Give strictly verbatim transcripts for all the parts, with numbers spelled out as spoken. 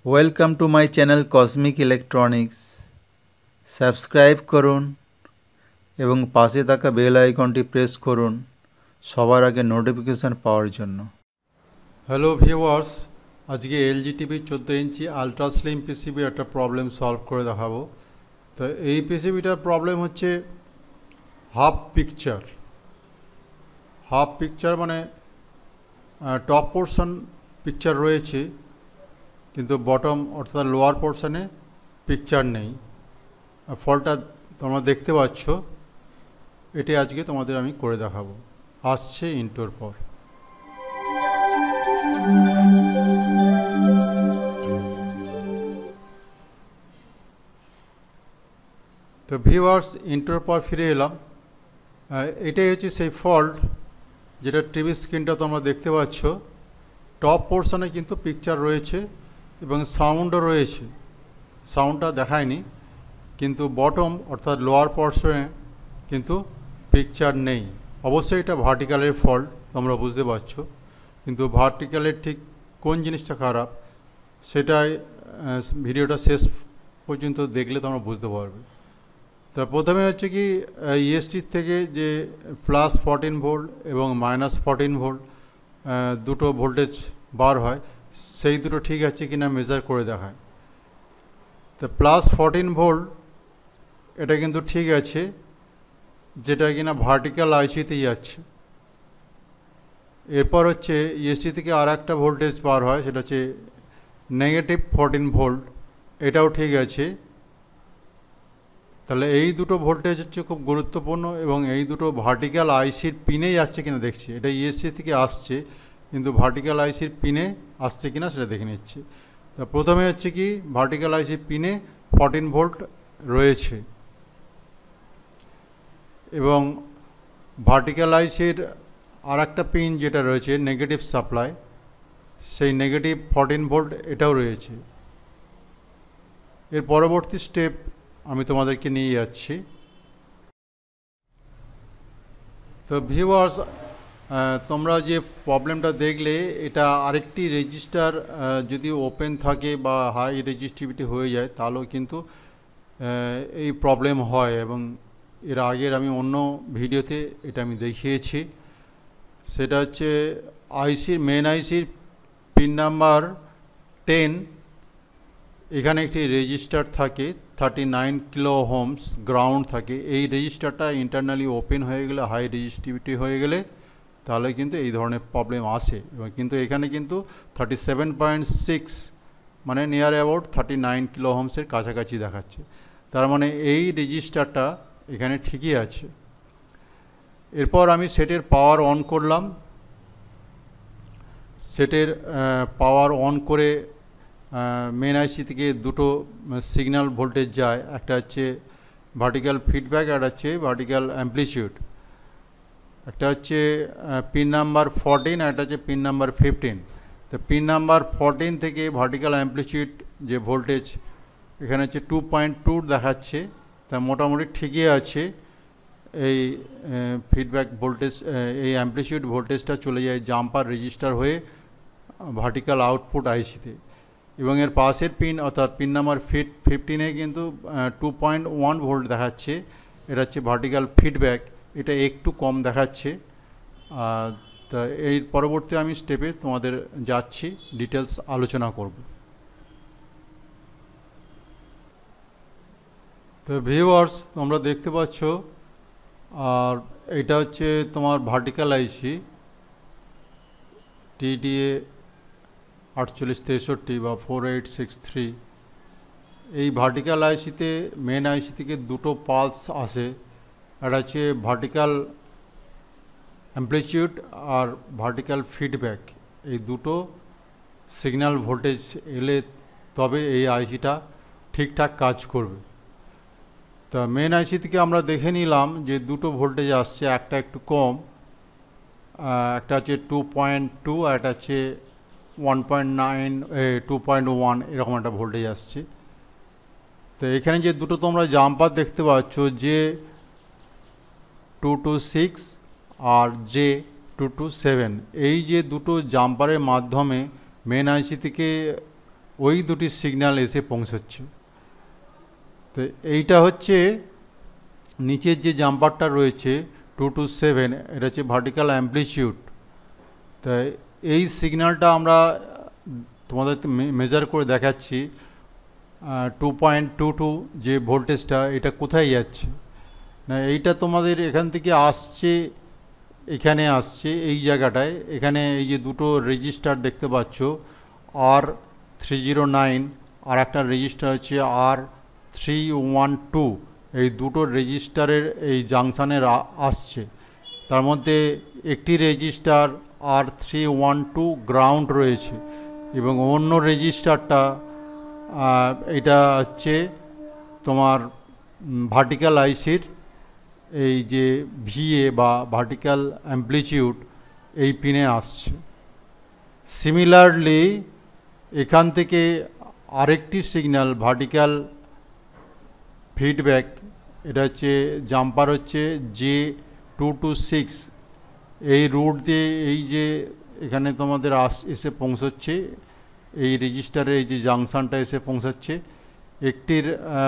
Welcome to my channel cosmic electronics. Subscribe করুন এবং পাশে থাকা বেল আইকনটি প্রেস করুন সবার আগে নোটিফিকেশন পাওয়ার জন্য। হ্যালো ভিউয়ার্স, আজকে এলজি টিভি চোদ্দো ইঞ্চি আলট্রা স্লিম পিসিবি একটা প্রবলেম সলভ করে দেখাবো। তো এই পিসিবিটার প্রবলেম হচ্ছে হাফ পিকচার। হাফ পিকচার মানে টপ পোর্শন পিকচার রয়েছে কিন্তু বটম অর্থাৎ লোয়ার পোর্শনে পিকচার নেই। ফলটা তোমরা দেখতে পাচ্ছ, এটি আজকে তোমাদের আমি করে দেখাবো। আসছে ইন্টোর পর। তো ভিউয়ার্স, ইন্টোর পর ফিরে এলাম। এটাই হচ্ছে সেই ফল্ট যেটা টিভি স্ক্রিনটা তোমরা দেখতে পাচ্ছ। টপ পোর্শনে কিন্তু পিকচার রয়েছে এবং সাউন্ডও রয়েছে, সাউন্ডটা দেখায়নি, কিন্তু বটম অর্থাৎ লোয়ার পোর্শনে কিন্তু পিকচার নেই। অবশ্যই এটা ভার্টিক্যালের ফল্ট, তোমরা বুঝতে পারছো, কিন্তু ভার্টিক্যালের ঠিক কোন জিনিসটা খারাপ সেটাই ভিডিওটা শেষ পর্যন্ত দেখলে তোমরা বুঝতে পারবে। তা প্রথমে হচ্ছে কি, ইএসটির থেকে যে প্লাস ফোরটিন ভোল্ট এবং মাইনাস ফোরটিন ভোল্ট দুটো ভোল্টেজ বার হয়, সেই দুটো ঠিক আছে কিনা মেজার করে দেখায়। তো প্লাস ফোরটিন ভোল্ট এটা কিন্তু ঠিক আছে, যেটা কিনা ভার্টিক্যাল আইসিতে যাচ্ছে। এরপর হচ্ছে ইএসটি থেকে আর একটা ভোল্টেজ বার হয়, সেটা হচ্ছে নেগেটিভ ফোরটিন ভোল্ট, এটাও ঠিক আছে। তাহলে এই দুটো ভোল্টেজ হচ্ছে খুব গুরুত্বপূর্ণ এবং এই দুটো ভার্টিক্যাল আইসির পিনে যাচ্ছে কিনা দেখছি। এটা ইএসসি থেকে আসছে কিন্তু ভার্টিক্যাল আইসির পিনে আসছে কিনা সেটা দেখে নিচ্ছে। তা প্রথমে হচ্ছে কি, ভার্টিক্যাল আইসির পিনে ফোরটিন ভোল্ট রয়েছে এবং ভার্টিক্যাল আইসির আর একটা পিন যেটা রয়েছে নেগেটিভ সাপ্লাই, সেই নেগেটিভ ফোরটিন ভোল্ট এটাও রয়েছে। এর পরবর্তী স্টেপ আমি তোমাদেরকে নিয়ে যাচ্ছি। তো ভিউয়ার্স, তোমরা যে প্রবলেমটা দেখলে, এটা আরেকটি রেজিস্টার যদি ওপেন থাকে বা হাই রেজিস্টিভিটি হয়ে যায় তাহলেও কিন্তু এই প্রবলেম হয়, এবং এর আগের আমি অন্য ভিডিওতে এটা আমি দেখিয়েছি। সেটা হচ্ছে আইসির মেন আইসির পিন নাম্বার টেন, এখানে একটি রেজিস্টার থাকে thirty nine kilo ohms ground থাকে। এই রেজিস্টারটা ইন্টারনালি ওপেন হয়ে গেলে, হাই রেজিস্টিভিটি হয়ে গেলে তাহলে কিন্তু এই ধরনের প্রবলেম আসে। এবং কিন্তু এখানে কিন্তু থার্টি সেভেন পয়েন্ট সিক্স মানে near about thirty nine kilo ওহমসের কাছাকাছি দেখাচ্ছে। তার মানে এই রেজিস্টারটা এখানে ঠিকই আছে। এরপর আমি সেটের পাওয়ার অন করলাম। সেটের পাওয়ার অন করে মেন আইসি থেকে দুটো সিগন্যাল ভোল্টেজ যায়, একটা হচ্ছে ভার্টিক্যাল ফিডব্যাক আর হচ্ছে ভার্টিক্যাল অ্যাম্প্লিটিউড। একটা হচ্ছে পিন নাম্বার ফোরটিন আর একটা হচ্ছে পিন নাম্বার ফিফটিন। তো পিন নাম্বার ফোরটিন থেকে ভার্টিক্যাল অ্যাম্প্লিটিউড যে ভোল্টেজ এখানে হচ্ছে টু পয়েন্ট টু দেখাচ্ছে, তা মোটামুটি ঠিকই আছে। এই ফিডব্যাক ভোল্টেজ, এই অ্যাম্প্লিটিউড ভোল্টেজটা চলে যায় জাম্পার রেজিস্টার হয়ে ভার্টিক্যাল আউটপুট আইসিতে। এবং এর পাশের পিন অর্থাৎ পিন নাম্বার ফিট ফিফটিনে কিন্তু টু পয়েন্ট ওয়ান ভোল্ট দেখাচ্ছে, এটা হচ্ছে ভার্টিক্যাল ফিডব্যাক, এটা একটু কম দেখাচ্ছে। তা এই পরবর্তী আমি স্টেপে তোমাদের যাচ্ছি, ডিটেলস আলোচনা করব। তো ভিউয়ার্স, তোমরা দেখতে পাচ্ছ, আর এটা হচ্ছে তোমার ভার্টিক্যাল আইসি টিডিএ আটচল্লিশ তেষট্টি বা ফোর এইট সিক্স থ্রি। এই ভার্টিক্যাল আইসিতে মেন আইসি থেকে দুটো পালস আসে, একটা হচ্ছে ভার্টিক্যাল অ্যাম্প্লিটিউড আর ভার্টিক্যাল ফিডব্যাক। এই দুটো সিগন্যাল ভোল্টেজ এলে তবে এই আইসিটা ঠিকঠাক কাজ করবে। তা মেন আইসি থেকে আমরা দেখে নিলাম যে দুটো ভোল্টেজ আসছে, একটা একটু কম, একটা হচ্ছে টু পয়েন্ট টু আর একটা হচ্ছে one point nine two point one এরকম একটা ভোল্টেজ আসছে। তো এখানে যে দুটো তোমরা জাম্পার দেখতে পাচ্ছ, যে টু টু সিক্স আর যে টু টু সেভেন, এই যে দুটো জাম্পারের মাধ্যমে মেন আইসি থেকে ওই দুটি সিগন্যাল এসে পৌঁছচ্ছে। তো এইটা হচ্ছে নিচের যে জাম্পারটা রয়েছে টু টু সেভেন, এটা হচ্ছে ভার্টিক্যাল অ্যাম্প্লিটিউড। তাই এই সিগন্যালটা আমরা তোমাদের মেজার করে দেখাচ্ছি। টু পয়েন্ট টু টু যে ভোল্টেজটা, এটা কোথায় যাচ্ছে না, এইটা তোমাদের এখান থেকে আসছে, এখানে আসছে এই জায়গাটায়। এখানে এই যে দুটো রেজিস্টার দেখতে পাচ্ছ, আর থ্রি জিরো নাইন আর একটা রেজিস্টার হচ্ছে আর থ্রি ওয়ান টু, এই দুটো রেজিস্টারের এই জাংশানের আসছে। তার মধ্যে একটি resistor R three one two ground রয়েছে, এবং অন্য রেজিস্টারটা এটা হচ্ছে তোমার ভার্টিক্যাল আইসির এই যে ভিএ বা ভার্টিক্যাল অ্যাম্প্লিটিউড এই পিনে আসছে। সিমিলারলি এখান থেকে আরেকটি সিগন্যাল ভার্টিক্যাল ফিডব্যাক, এটা হচ্ছে জাম্পার হচ্ছে জে টু টু সিক্স, এই রুট দিয়ে এই যে এখানে তোমাদের আস এসে পৌঁছচ্ছে, এই রেজিস্টারে এই যে জাংশনটা এসে পৌঁছাচ্ছে। একটির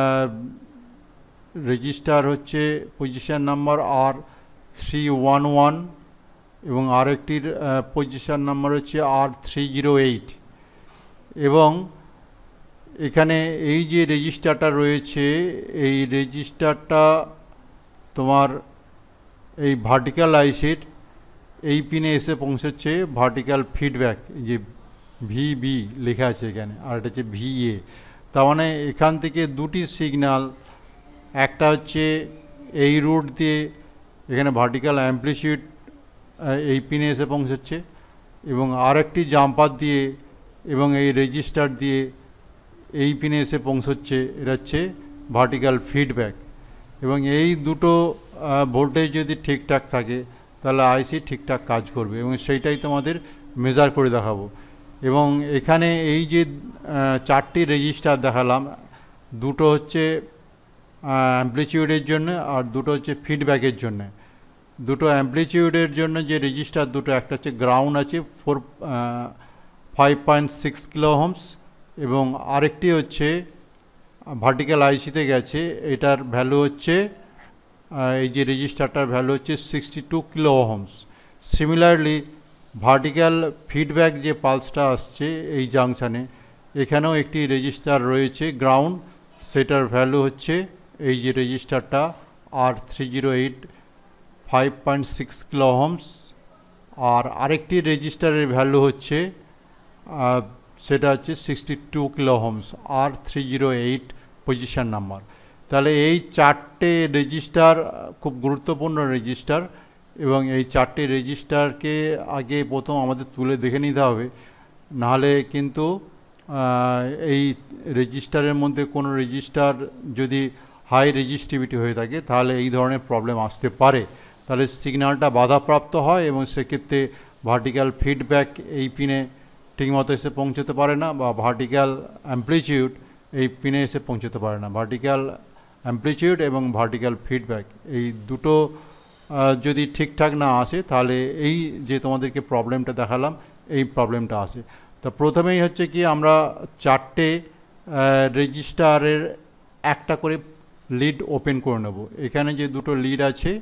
রেজিস্টার হচ্ছে position number R three one one এবং আরেকটির পজিশন নাম্বার হচ্ছে আর থ্রি জিরো এইট। এবং এখানে এই যে রেজিস্টারটা রয়েছে, এই রেজিস্টারটা তোমার এই ভার্টিক্যাল আইসির এই পিনে এসে পৌঁছচ্ছে ভার্টিক্যাল ফিডব্যাক, যে ভিবি লেখা আছে এখানে, আর এটা হচ্ছে ভিএ। তার মানে এখান থেকে দুটি সিগন্যাল, একটা হচ্ছে এই রুট দিয়ে এখানে ভার্টিক্যাল অ্যাম্প্লিটিউড এই পিনে এসে পৌঁছচ্ছে, এবং আরেকটি জাম্পার দিয়ে এবং এই রেজিস্টার দিয়ে এই পিনে এসে পৌঁছচ্ছে, এটা হচ্ছে ভার্টিক্যাল ফিডব্যাক। এবং এই দুটো ভোল্টেজ যদি ঠিকঠাক থাকে তাহলে আইসি ঠিকঠাক কাজ করবে, এবং সেইটাই তোমাদের মেজার করে দেখাবো। এবং এখানে এই যে চারটি রেজিস্টার দেখালাম, দুটো হচ্ছে অ্যাম্প্লিটিউডের জন্য আর দুটো হচ্ছে ফিডব্যাকের জন্য। দুটো অ্যাম্প্লিটিউডের জন্য যে রেজিস্টার দুটো, একটা হচ্ছে গ্রাউন্ড আছে four five point six kilo ohms, এবং আরেকটি হচ্ছে ভার্টিক্যাল আইসিতে গেছে, এটার ভ্যালু হচ্ছে এই যে রেজিস্টারটার ভ্যালু হচ্ছে sixty two kilo ohms. Similarly vertical feedback যে পালসটা আসছে এই জাংশানে, এখানেও একটি রেজিস্টার রয়েছে গ্রাউন্ড, সেটার ভ্যালু হচ্ছে এই যে রেজিস্টারটা R three zero eight five point six kilo ohms. আর আরেকটি রেজিস্টারের ভ্যালু হচ্ছে সেটা হচ্ছে sixty two kilo ohms R three zero eight position number. তাহলে এই চারটে রেজিস্টার খুব গুরুত্বপূর্ণ রেজিস্টার, এবং এই চারটে রেজিস্টারকে আগে প্রথম আমাদের তুলে দেখে নিতে হবে, নাহলে কিন্তু এই রেজিস্টারের মধ্যে কোনো রেজিস্টার যদি হাই রেজিস্টিভিটি হয়ে থাকে তাহলে এই ধরনের প্রবলেম আসতে পারে, তাহলে সিগন্যালটা বাধাপ্রাপ্ত হয়, এবং সেক্ষেত্রে ভার্টিক্যাল ফিডব্যাক এই পিনে ঠিকমতো এসে পৌঁছতে পারে না, বা ভার্টিক্যাল অ্যাম্প্লিটিউড এই পিনে এসে পৌঁছতে পারে না। ভার্টিক্যাল অ্যাম্প্লিটিউড এবং ভার্টিক্যাল ফিডব্যাক এই দুটো যদি ঠিকঠাক না আসে তাহলে এই যে তোমাদেরকে প্রবলেমটা দেখালাম এই প্রবলেমটা আসে। তা প্রথমেই হচ্ছে কি, আমরা চারটে রেজিস্টারের একটা করে লিড ওপেন করে নেব। এখানে যে দুটো লিড আছে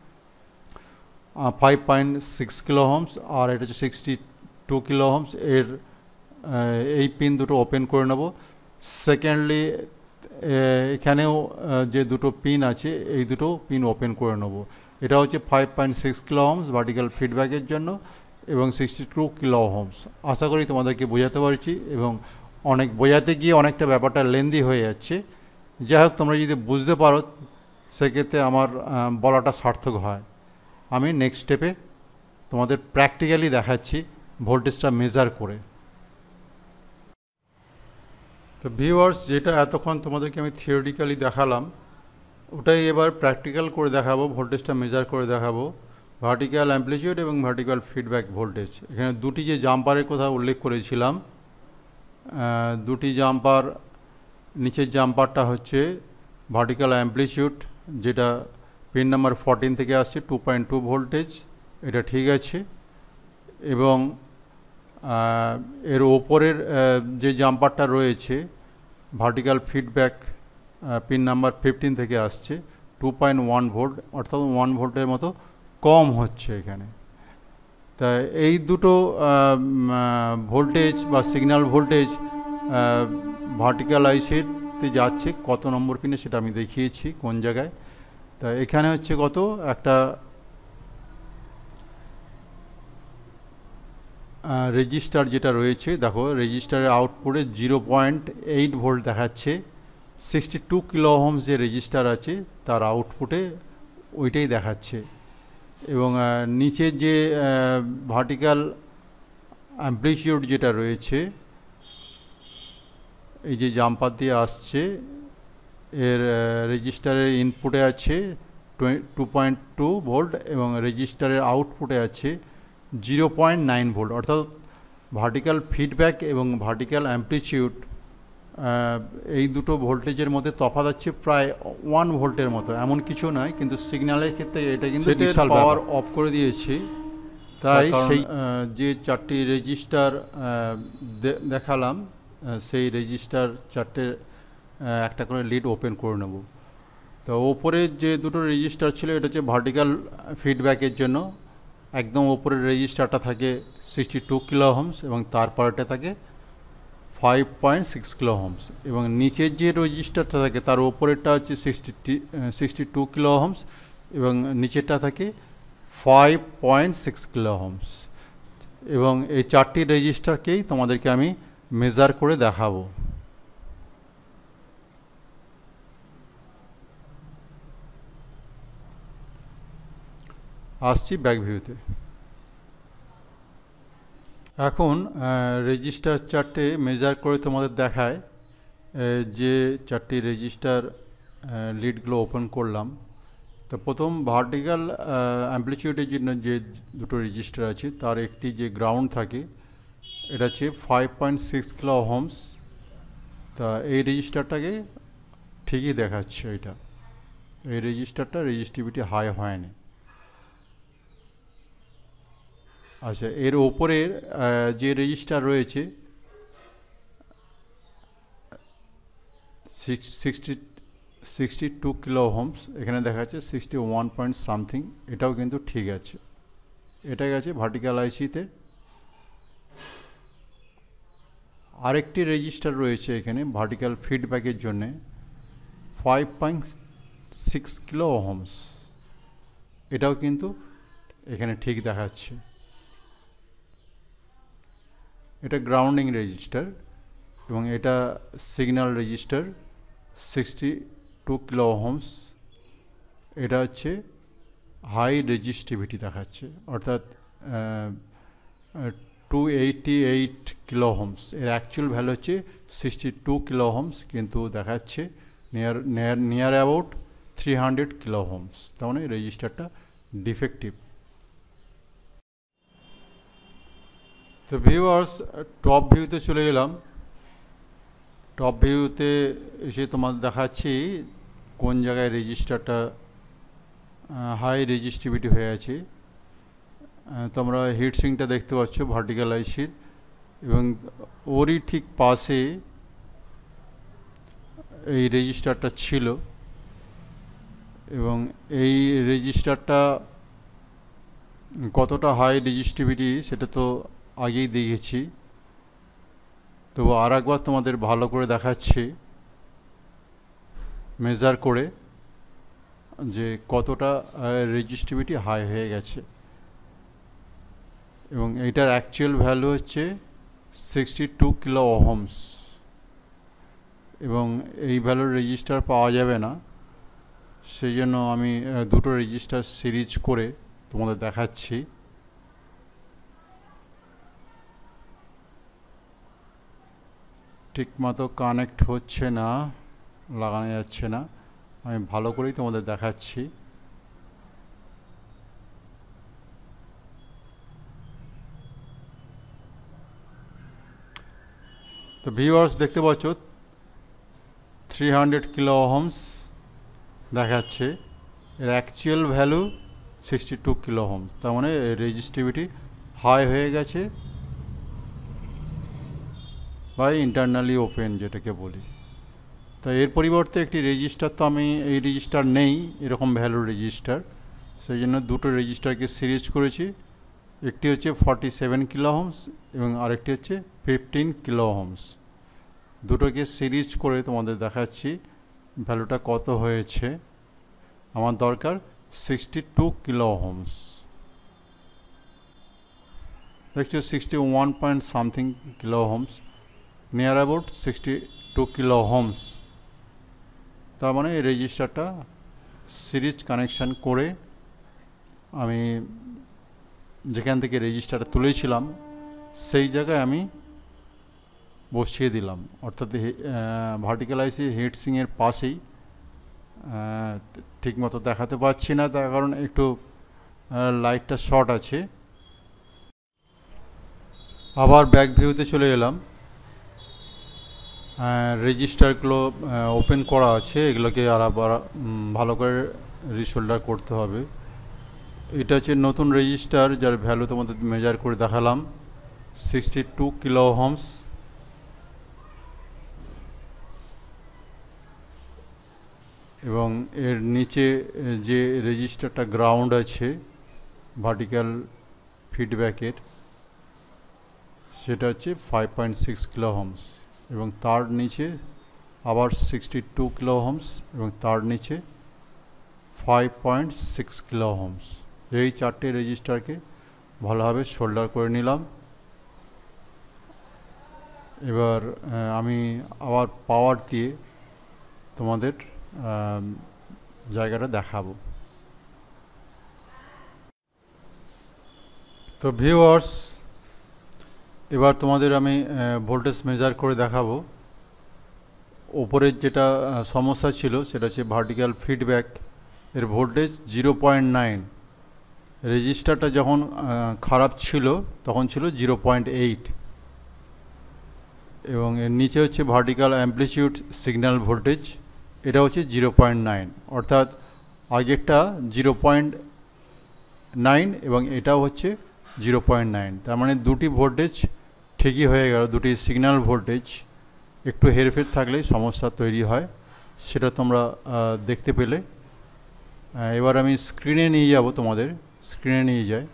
five point six kilo ohms আর এটা হচ্ছে সিক্সটি টু কিলো ওহমস, এর এই পিন দুটো ওপেন করে নেব। সেকেন্ডলি এখানেও যে দুটো পিন আছে এই দুটো পিন ওপেন করে নেব। এটা হচ্ছে five point six kilo ohms vertical ফিডব্যাকের জন্য এবং সিক্সটি টু কিলো ওহমস। আশা করি তোমাদেরকে বোঝাতে পারছি, এবং অনেক বোঝাতে গিয়ে অনেকটা ব্যাপারটা লেন্দি হয়ে যাচ্ছে। যাই হোক, তোমরা যদি বুঝতে পারো সেক্ষেত্রে আমার বলাটা সার্থক হয়। আমি নেক্সট স্টেপে তোমাদের প্র্যাকটিক্যালি দেখাচ্ছি ভোল্টেজটা মেজার করে। তো ভিউয়ার্স, যেটা এতক্ষণ তোমাদেরকে আমি থিওরিটিক্যালি দেখালাম ওটাই এবার প্র্যাকটিক্যাল করে দেখাবো, ভোল্টেজটা মেজার করে দেখাবো, ভার্টিক্যাল অ্যাম্প্লিটিউড এবং ভার্টিক্যাল ফিডব্যাক ভোল্টেজ। এখানে দুটি যে জাম্পারের কথা উল্লেখ করেছিলাম, দুটি জাম্পার, নিচের জাম্পারটা হচ্ছে ভার্টিক্যাল অ্যাম্প্লিটিউড, যেটা পিন নাম্বার ফোরটিন থেকে আসছে টু পয়েন্ট টু ভোল্টেজ, এটা ঠিক আছে। এবং এর ওপরের যে জাম্পারটা রয়েছে vertical feedback pin number fifteen থেকে আসছে টু পয়েন্ট ওয়ান ভোল্ট, অর্থাৎ ওয়ান ভোল্টের মতো কম হচ্ছে এখানে। তা এই দুটো ভোল্টেজ বা সিগন্যাল ভোল্টেজ ভার্টিক্যাল আইসিতে যাচ্ছে কত নম্বর পিনে সেটা আমি দেখিয়েছি কোন জায়গায়। তা এখানে হচ্ছে কত একটা রেজিস্টার যেটা রয়েছে, দেখো রেজিস্টারের আউটপুটে জিরো পয়েন্ট এইট ভোল্ট দেখাচ্ছে। সিক্সটি টু কিলো ওহমস যে রেজিস্টার আছে তার আউটপুটে ওইটাই দেখাচ্ছে। এবং নিচের যে ভার্টিক্যাল অ্যাম্প্লিটিউড যেটা রয়েছে এই যে জাম্পার দিয়ে আসছে, এর রেজিস্টারের ইনপুটে আছে টু পয়েন্ট টু ভোল্ট এবং রেজিস্টারের আউটপুটে আছে জিরো পয়েন্ট নাইন ভোল্ট। অর্থাৎ ভার্টিক্যাল ফিডব্যাক এবং ভার্টিক্যাল অ্যাম্প্লিটিউড এই দুটো ভোল্টেজের মধ্যে তফাৎ আছে প্রায় ওয়ান ভোল্টের মতো, এমন কিছু নয়, কিন্তু সিগন্যালের ক্ষেত্রে এটা কিন্তু বিশাল পাওয়ার অফ করে দিয়েছি। তাই সেই যে চারটি রেজিস্টার দেখালাম সেই রেজিস্টার চারটে একটা করে লিড ওপেন করে নেব। তো ওপরের যে দুটো রেজিস্টার ছিল এটা হচ্ছে ভার্টিক্যাল ফিডব্যাকের জন্য, একদম ওপরের রেজিস্টারটা থাকে সিক্সটি টু কিলো ওহমস এবং তারপরটা থাকে five point six kilo ohms, এবং নিচের যে রেজিস্টারটা থাকে তার ওপরেরটা হচ্ছে sixty sixty two kilo ohms এবং নিচেরটা থাকে five point six kilo ohms. এবং এই চারটি রেজিস্টারকেই তোমাদেরকে আমি মেজার করে দেখাবো। আসছি ব্যাক ভিউতে। এখন রেজিস্টার চারটে মেজার করে তোমাদের দেখায় যে চারটি রেজিস্টার লিডগুলো ওপেন করলাম। তো প্রথম ভার্টিক্যাল অ্যাম্প্লিটিউডের জন্য যে দুটো রেজিস্টার আছে তার একটি যে গ্রাউন্ড থাকে এটা হচ্ছে five point six kilo ohms. তা এই রেজিস্টারটাকে ঠিকই দেখাচ্ছে, এটা এই রেজিস্টারটা রেজিস্টিভিটি হাই হয়নি। আচ্ছা, এর ওপরের যে রেজিস্টার রয়েছে sixty sixty two kilo ohms, এখানে দেখা যাচ্ছে সিক্সটি ওয়ান পয়েন্ট সামথিং, এটাও কিন্তু ঠিক আছে, এটা গেছে ভার্টিক্যাল আইসিতে। আরেকটি রেজিস্টার রয়েছে এখানে ভার্টিক্যাল ফিডব্যাকের জন্যে five point six kilo ohms, এটাও কিন্তু এখানে ঠিক দেখাচ্ছে। এটা গ্রাউন্ডিং রেজিস্টার এবং এটা signal resistor sixty two kilo ohms, এটা হচ্ছে হাই রেজিস্টিভিটি দেখাচ্ছে, অর্থাৎ two eighty eight kilo ohms. এর অ্যাকচুয়াল ভ্যালু হচ্ছে সিক্সটি টু কিলো ওহমস, কিন্তু দেখাচ্ছে near near near about three hundred kilo ohms, তার মানে রেজিস্টারটা ডিফেক্টিভ। তো ভিউয়ার্স, টপ ভিউতে চলে গেলাম। টপ ভিউতে এসে তোমাদের দেখাচ্ছি কোন জায়গায় রেজিস্টারটা হাই রেজিস্টিভিটি হয়ে আছে। তোমরা হিটসিংটা দেখতে পাচ্ছ ভার্টিক্যাল আইসির, এবং ওরই ঠিক পাশে এই রেজিস্টারটা ছিল, এবং এই রেজিস্টারটা কতটা হাই রেজিস্টিভিটি সেটা তো আগেই দেখেছি, তবু আর একবার তোমাদের ভালো করে দেখাচ্ছি মেজার করে যে কতটা রেজিস্টিভিটি হাই হয়ে গেছে। এবং এইটার অ্যাকচুয়াল ভ্যালু হচ্ছে সিক্সটি টু কিলো ওহমস, এবং এই ভ্যালুর রেজিস্টার পাওয়া যাবে না, সেই জন্য আমি দুটো রেজিস্টার সিরিজ করে তোমাদের দেখাচ্ছি। ঠিকমতো কানেক্ট হচ্ছে না, লাগানো যাচ্ছে না, আমি ভালো করেই তোমাদের দেখাচ্ছি। তো ভিউয়ার্স দেখতে পাচ্ছ থ্রি হান্ড্রেড কিলো ওহমস দেখাচ্ছে, এর actual value sixty two kilo ohms, তার মানে রেজিস্টিভিটি হাই হয়ে গেছে বা ইন্টারনালি ওপেন যেটাকে বলি। তো এর পরিবর্তে একটি রেজিস্টার, তো আমি এই রেজিস্টার নেই এরকম ভ্যালু রেজিস্টার, সেই জন্য দুটো রেজিস্টারকে সিরিজ করেছি। একটি হচ্ছে ফর্টি সেভেন কিলো ওহমস এবং আরেকটি হচ্ছে ফিফটিন কিলো ওহমস। দুটোকে সিরিজ করে তোমাদের দেখাচ্ছি ভ্যালুটা কত হয়েছে। আমার দরকার সিক্সটি টু কিলো ওহমস, দেখছো sixty one point something kilo ohms, near about sixty two kilo ohms. তার মানে এই রেজিস্টারটা সিরিজ কানেকশান করে আমি যেখান থেকে রেজিস্টারটা তুলেছিলাম সেই জায়গায় আমি বসিয়ে দিলাম, অর্থাৎ ভার্টিক্যাল আইসি হিটসিংয়ের পাশেই। ঠিকমতো দেখাতে পারছি না তার কারণ একটু লাইটটা শর্ট আছে। আবার ব্যাক ভিউতে চলে এলাম। রেজিস্টারগুলো ওপেন করা আছে, এগুলোকে আর আবার ভালো করে রিশোল্ডার করতে হবে। এটা হচ্ছে নতুন রেজিস্টার যার ভ্যালু তোমাদের মেজার করে দেখালাম সিক্সটি টু কিলো ওহমস। এবং এর নিচে যে রেজিস্টারটা গ্রাউন্ড আছে ভার্টিক্যাল ফিডব্যাকের, সেটা হচ্ছে five point six kilo ohms এবং তার নিচে আবার সিক্সটি টু কিলো ওহমস এবং তার নিচে five point six kilo ohms. এই চারটে রেজিস্টারকে ভালোভাবে শোল্ডার করে নিলাম। এবার আমি আবার পাওয়ার দিয়ে তোমাদের জায়গাটা দেখাবো। তো ভিউয়ার্স, এবার তোমাদের আমি ভোল্টেজ মেজার করে দেখাবো। ওপরের যেটা সমস্যা ছিল সেটা হচ্ছে ভার্টিক্যাল ফিডব্যাক এর ভোল্টেজ জিরো পয়েন্ট নাইন। রেজিস্টারটা যখন খারাপ ছিল তখন ছিল জিরো পয়েন্ট এইট এবং এর নিচে হচ্ছে ভার্টিক্যাল অ্যাম্প্লিটিউড সিগন্যাল ভোল্টেজ, এটা হচ্ছে জিরো পয়েন্ট নাইন, অর্থাৎ আগেরটা জিরো পয়েন্ট নাইন এবং এটাও হচ্ছে জিরো পয়েন্ট নাইন। তার মানে দুটি ভোল্টেজ ঠিকই হয়ে গেল, দুটি সিগন্যাল ভোল্টেজ। একটু হেরফের থাকলেই সমস্যা তৈরি হয়, সেটা তোমরা দেখতে পেলে। এবার আমি স্ক্রিনে নিয়ে যাব, তোমাদের স্ক্রিনে নিয়ে যাই।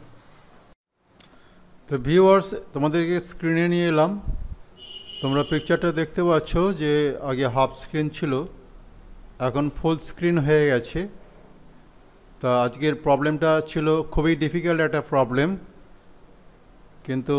তো ভিউয়ার্স, তোমাদেরকে স্ক্রিনে নিয়ে এলাম। তোমরা পিকচারটা দেখতে পাচ্ছ যে আগে হাফ স্ক্রিন ছিল, এখন ফুল স্ক্রিন হয়ে গেছে। তা আজকের প্রবলেমটা ছিল খুবই ডিফিকাল্ট একটা প্রবলেম, কিন্তু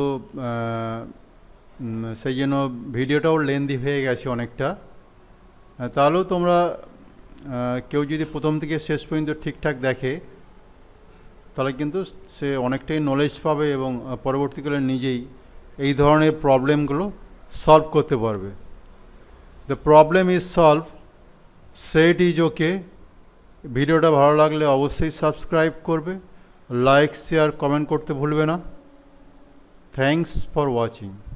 সেই জন্য ভিডিওটাও লেন্দি হয়ে গেছে অনেকটা। তাহলেও তোমরা কেউ যদি প্রথম থেকে শেষ পর্যন্ত ঠিকঠাক দেখে তাহলে কিন্তু সে অনেকটাই নলেজ পাবে এবং পরবর্তীকালে নিজেই এই ধরনের প্রবলেমগুলো সলভ করতে পারবে। The problem is solve, set is okay. ভিডিওটা ভালো লাগলে অবশ্যই সাবস্ক্রাইব করবে, লাইক শেয়ার কমেন্ট করতে ভুলবে না। Thanks for watching.